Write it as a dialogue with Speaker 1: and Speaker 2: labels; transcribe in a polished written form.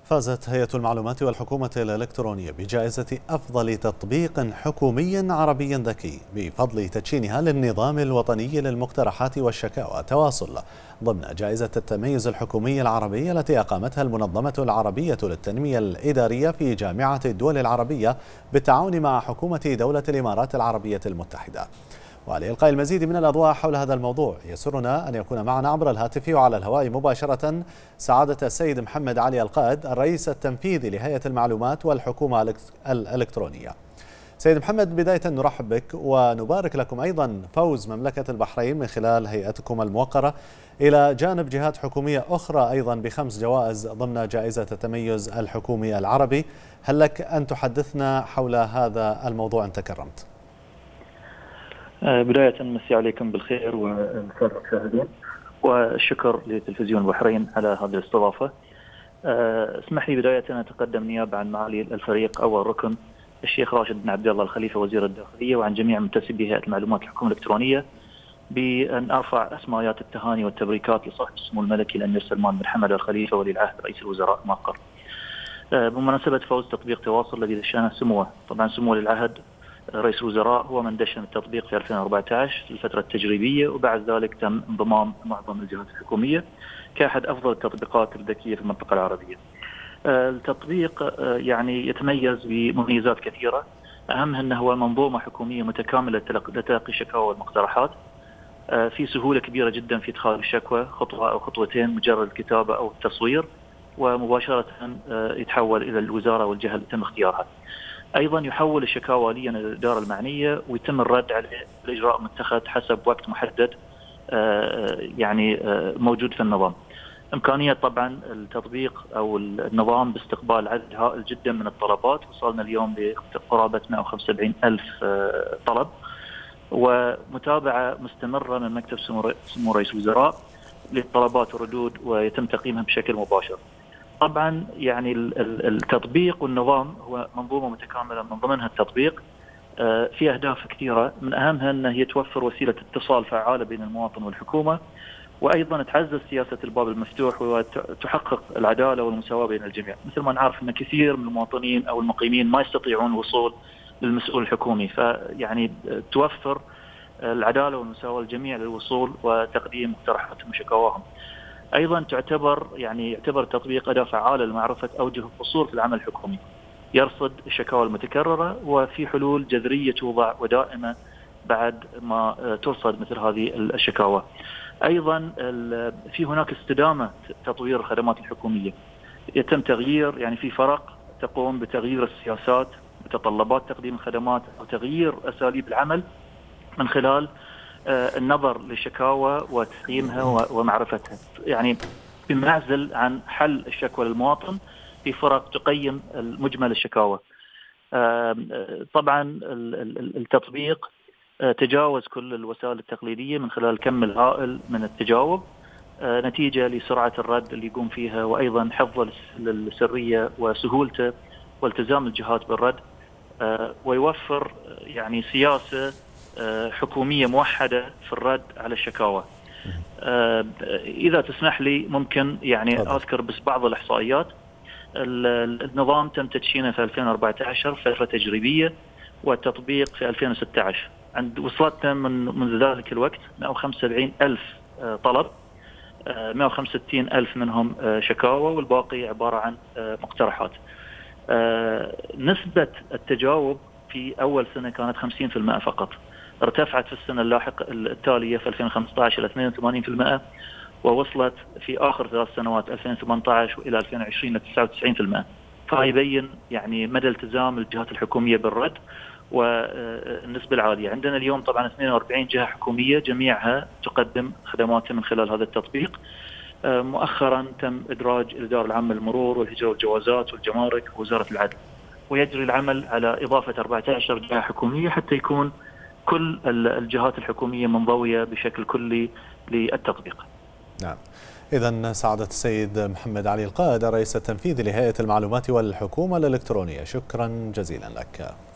Speaker 1: فازت هيئة المعلومات والحكومة الإلكترونية بجائزة أفضل تطبيق حكومي عربي ذكي بفضل تدشينها للنظام الوطني للمقترحات والشكاوى تواصل ضمن جائزة التميز الحكومي العربي التي أقامتها المنظمة العربية للتنمية الإدارية في جامعة الدول العربية بالتعاون مع حكومة دولة الإمارات العربية المتحدة. ولإلقاء المزيد من الأضواء حول هذا الموضوع يسرنا أن يكون معنا عبر الهاتف وعلى الهواء مباشرة سعادة السيد محمد علي القائد الرئيس التنفيذي لهيئة المعلومات والحكومة الإلكترونية. سيد محمد، بداية نرحب بك ونبارك لكم أيضا فوز مملكة البحرين من خلال هيئتكم الموقرة إلى جانب جهات حكومية أخرى أيضا ب5 جوائز ضمن جائزة التميز الحكومي العربي. هل لك أن تحدثنا حول هذا الموضوع إن تكرمت؟
Speaker 2: بداية مسي عليكم بالخير والسادة المشاهدين، والشكر لتلفزيون البحرين على هذه الاستضافة. اسمح لي بداية أن أتقدم نيابة عن معالي الفريق أول ركن الشيخ راشد بن عبد الله الخليفة وزير الداخلية وعن جميع منتسبي هيئة المعلومات والحكومة الإلكترونية بأن أرفع أسمايات التهاني والتبريكات لصاحب السمو الملكي الأمير سلمان بن حمد الخليفة ولي العهد رئيس الوزراء مؤقر بمناسبة فوز تطبيق تواصل الذي دشنه سموه. طبعا سمو ولي العهد رئيس الوزراء هو من دشن التطبيق في 2014 في الفترة التجريبية، وبعد ذلك تم انضمام معظم الجهات الحكومية كأحد أفضل التطبيقات الذكية في المنطقة العربية. التطبيق يعني يتميز بمميزات كثيرة، أهمها أنه هو منظومة حكومية متكاملة لتلقي الشكاوى والمقترحات، في سهولة كبيرة جدا في إدخال الشكوى، خطوة أو خطوتين مجرد الكتابة أو التصوير ومباشرة يتحول إلى الوزارة والجهة اللي تم اختيارها. أيضا يحول الشكاوى آليا إلى الإدارة المعنية ويتم الرد عليه الإجراء متخذ حسب وقت محدد يعني موجود في النظام. إمكانية طبعا التطبيق أو النظام باستقبال عدد هائل جدا من الطلبات، وصلنا اليوم لقرابة 175 ألف طلب، ومتابعة مستمرة من مكتب سمو رئيس الوزراء للطلبات والردود ويتم تقييمها بشكل مباشر. طبعا يعني التطبيق والنظام هو منظومة متكاملة من ضمنها التطبيق في أهداف كثيرة، من أهمها أنها هي توفر وسيلة اتصال فعالة بين المواطن والحكومة، وأيضا تعزز سياسة الباب المفتوح وتحقق العدالة والمساواة بين الجميع. مثل ما نعرف أن كثير من المواطنين أو المقيمين ما يستطيعون الوصول للمسؤول الحكومي، فيعني توفر العدالة والمساواة للجميع للوصول وتقديم مقترحاتهم وشكاواهم. أيضا يعتبر التطبيق أداة فعالة لمعرفة أوجه القصور في العمل الحكومي، يرصد الشكاوى المتكررة وفي حلول جذرية توضع ودائمة بعد ما ترصد مثل هذه الشكاوى. أيضا في هناك استدامة تطوير الخدمات الحكومية، يتم تغيير يعني في فرق تقوم بتغيير السياسات متطلبات تقديم الخدمات أو تغيير أساليب العمل من خلال النظر للشكاوى وتقييمها ومعرفتها، يعني بمعزل عن حل الشكوى للمواطن في فرق تقيم مجمل الشكاوى. طبعا التطبيق تجاوز كل الوسائل التقليدية من خلال الكم الهائل من التجاوب نتيجة لسرعة الرد اللي يقوم فيها، وأيضا حفظ السرية وسهولته والتزام الجهات بالرد، ويوفر يعني سياسة حكومية موحدة في الرد على الشكاوى. إذا تسمح لي ممكن يعني أذكر بس بعض الإحصائيات. النظام تم تدشينه في 2014 فترة تجريبية، والتطبيق في 2016. وصلتنا منذ ذلك الوقت 175 ألف طلب، 165 ألف منهم شكاوى والباقي عبارة عن مقترحات. نسبة التجاوب في أول سنة كانت 50% فقط، ارتفعت في السنة التالية في 2015 إلى 82%، ووصلت في آخر 3 سنوات 2018 وإلى 2020 إلى 99%. فيبين يعني مدى التزام الجهات الحكومية بالرد والنسبة العالية. عندنا اليوم طبعا 42 جهة حكومية جميعها تقدم خدماتها من خلال هذا التطبيق. مؤخرا تم إدراج الإدارة العامة للمرور والهجرة والجوازات والجمارك ووزارة العدل، ويجري العمل على إضافة 14 جهة حكومية حتى يكون كل الجهات الحكومية منضوية بشكل كلي للتطبيق.
Speaker 1: نعم، إذن سعادة السيد محمد علي القائد الرئيس التنفيذي لهيئة المعلومات والحكومة الإلكترونية، شكرا جزيلا لك.